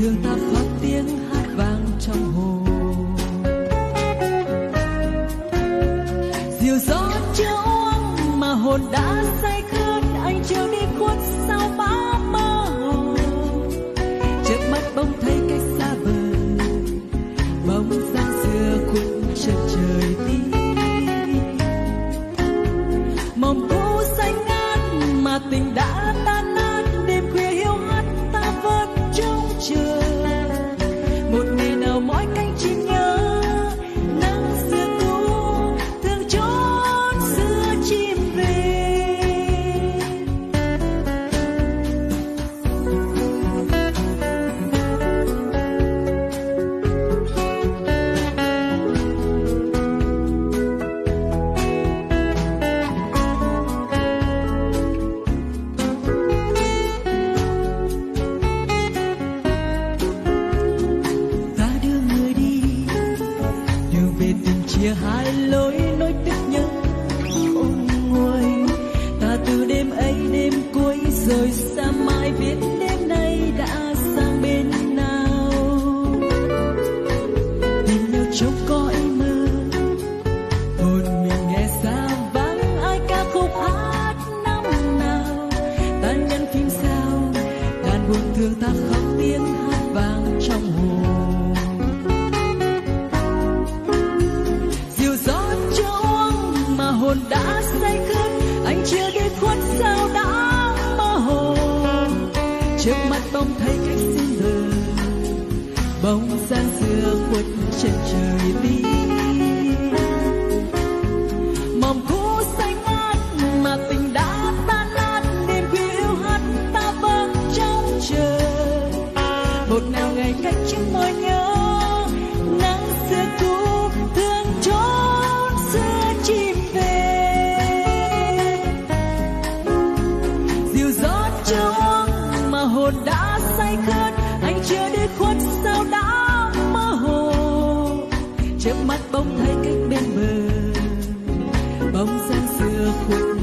thương ta khóc tiếng hát vang trong hồ. Dịu gió chưa uống mà hồn đã say khướt, anh chưa đi khuất sao bão mơ hồ. Trước mắt bỗng thấy cách xa bờ, bóng dáng xưa khuất chân trời tí. Mộng cũ xanh ngát mà tình đã tan nát, đêm khuya hiu hắt ta vẫn trông chờ. Một ngày nào mỏi cánh chim nhớ nắng xưa cũ, thương chốn xưa chim về. Chia hai lối nỗi tiếc nhớ ôn nguôi, ta từ đêm ấy đêm cuối rồi xa mãi biết đêm nay đã sang bên nào. Tìm nhau trong cõi mơ, hồn mình nghe xa vắng ai ca khúc hát năm nào. Tan nhân phim sao đàn buồn thương ta khóc tiếng hát vang trong hồ. Hồn đã say khướt, anh chưa đi khuất sao đã mơ hồ. Trước mắt bỗng thấy cách xin bờ, bóng dáng xưa khuất chân trời tí. Mộng cũ xanh ngát mà tình đã tan nát, đêm khuya yêu hát ta vẫn trông chờ. Một nào ngày cách chiếc môi nhớ nắng xưa cũ, thương chốn xưa chim về. Hồn đã say khướt, anh chưa đi khuất sao đã mơ hồ. Trước mắt bỗng thấy cách bên bờ, bóng dáng xưa khuất